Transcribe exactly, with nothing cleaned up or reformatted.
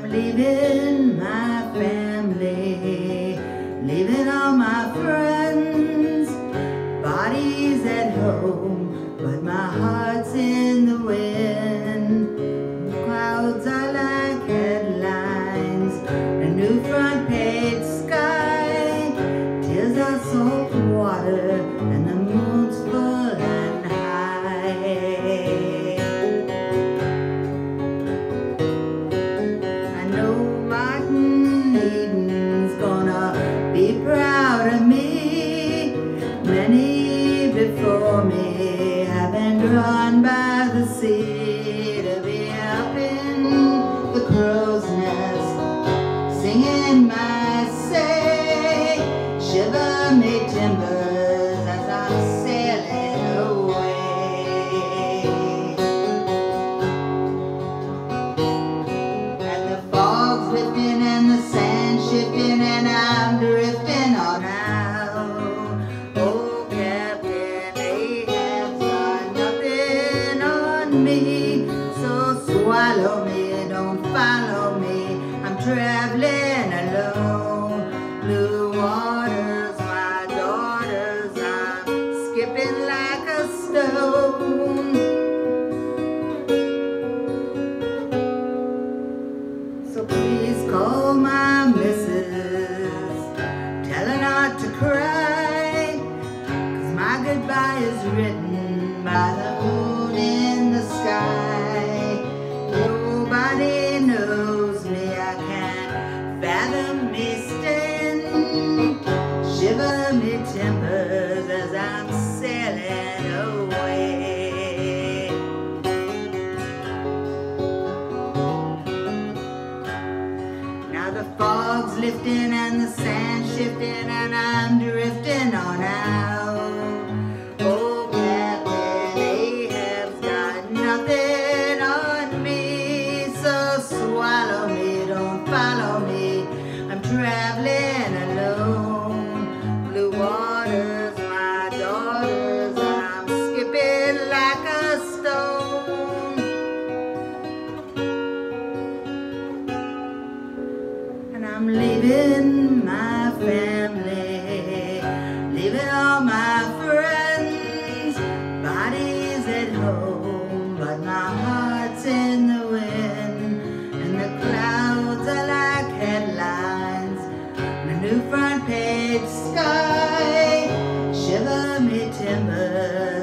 leaving my family, leaving all my friends, bodies at home, but my heart's in the wind. Clouds are like headlines, a new front page sky, tears are salt water, and the moon's full and high. I know Martin Eden's gonna be proud of me. Many before me have been drawn by the sea to be up in the crow's nest, singing my say, shiver me timbers as I'm sailing away. And the fog's lifting and the sand shifting and I'm drifting on out. Oh, Captain Ahab's got nothing on me, so swallow me, don't follow me, I'm traveling alone. Blue waters, my daughters, I'm skipping like a stone. So please call my missus, tell her not to cry, 'cause my goodbye is written by the moon in the sky. Nobody knows me, I can't fathom me staying. Shiver me timbers as I'm sailing away. Now the fog's lifting and the sand shifting and I'm drifting on out. Oh, Captain Ahab's got nothing on me, so swallow me, don't follow me, I'm traveling alone. Blue waters, my daughters, I'm skipping like a stone. And I'm leaving my family, leaving all my friends, bodies at home, but my heart's in the wind. And the clouds are like headlines, and a new front page sky, shiver me timbers